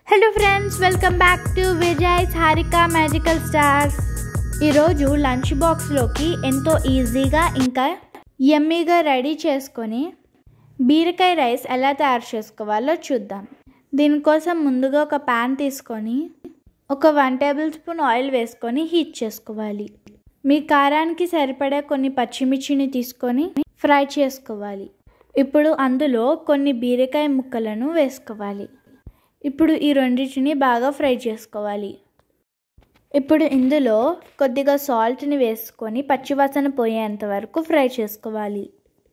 Hello friends, welcome back to Vijay's Harika magical stars. ఈరోజు lunch బాక్స్లోకి ఎంతో ఈజీగా ఇంకా యమ్మీగా రెడీ చేసుకొని బీరకాయ రైస్ ఎలా తయారు చేసుకోవాలో చూద్దాం. దీనికోసం ముందుగా ఒక ప్యాన్ తీసుకొని ఒక 1 టేబుల్ స్పూన్ ఆయిల్ వేసుకొని హీట్ చేసుకోవాలి. మీ కారానికి సరిపడా కొన్ని పచ్చిమిర్చిని తీసుకొని ఫ్రై చేసుకోవాలి. ఇప్పుడు అందులో కొన్ని బీరకాయ ముక్కలను వేసుకోవాలి. ఇప్పుడు ఈ రెండింటిని బాగా ఫ్రై చేసుకోవాలి. ఇప్పుడు ఇందులో కొద్దిగా సాల్ట్ని వేసుకొని పచ్చివాసన పోయేంత వరకు ఫ్రై చేసుకోవాలి.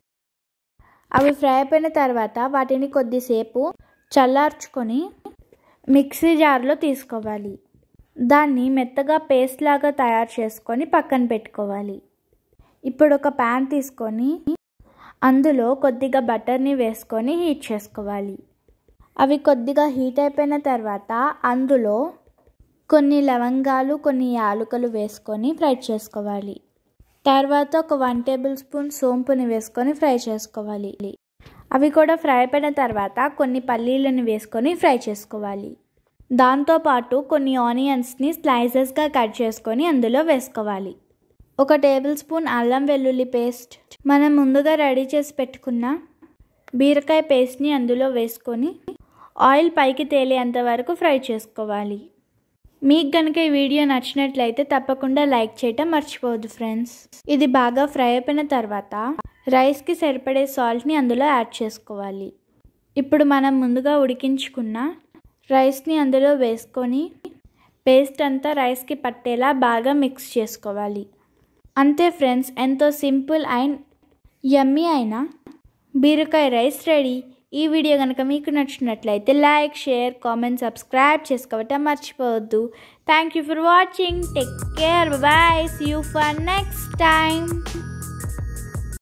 అవి ఫ్రై అయిపోయిన తర్వాత వాటిని కొద్దిసేపు చల్లార్చుకొని మిక్సీ జార్లో తీసుకోవాలి. దాన్ని మెత్తగా పేస్ట్ లాగా తయారు చేసుకొని పక్కన పెట్టుకోవాలి. ఇప్పుడు ఒక ప్యాన్ తీసుకొని అందులో కొద్దిగా బటర్ని వేసుకొని హీట్ చేసుకోవాలి. అవి కొద్దిగా హీట్ అయిపోయిన తర్వాత అందులో కొన్ని లవంగాలు, కొన్ని యాలకులు వేసుకొని ఫ్రై చేసుకోవాలి. తర్వాత ఒక 1 టేబుల్ స్పూన్ సోంపుని వేసుకొని ఫ్రై చేసుకోవాలి. అవి కూడా ఫ్రై అయిపోయిన తర్వాత కొన్ని పల్లీలను వేసుకొని ఫ్రై చేసుకోవాలి. దాంతోపాటు కొన్ని ఆనియన్స్ని స్లైసెస్గా కట్ చేసుకొని అందులో వేసుకోవాలి. 1 టేబుల్ స్పూన్ అల్లం వెల్లుల్లి పేస్ట్, మనం ముందుగా రెడీ చేసి పెట్టుకున్న బీరకాయ పేస్ట్ని అందులో వేసుకొని ఆయిల్ పైకి తేలేంత వరకు ఫ్రై చేసుకోవాలి. మీకు కనుక ఈ వీడియో నచ్చినట్లయితే తప్పకుండా లైక్ చేయటం మర్చిపోవద్దు ఫ్రెండ్స్. ఇది బాగా ఫ్రై అయిపోయిన తర్వాత రైస్కి సరిపడే సాల్ట్ని అందులో యాడ్ చేసుకోవాలి. ఇప్పుడు మనం ముందుగా ఉడికించుకున్న రైస్ని అందులో వేసుకొని పేస్ట్ అంతా రైస్కి పట్టేలా బాగా మిక్స్ చేసుకోవాలి. అంతే ఫ్రెండ్స్, ఎంతో సింపుల్ అండ్ యమ్మీ అయిన బీరకాయ రైస్ రెడీ. ఈ వీడియో కనుక మీకు నచ్చినట్లయితే లైక్, షేర్, కామెంట్, సబ్స్క్రైబ్ చేసుకోవటం మర్చిపోవద్దు. Thank you for watching. Take care. Bye. See you for next time.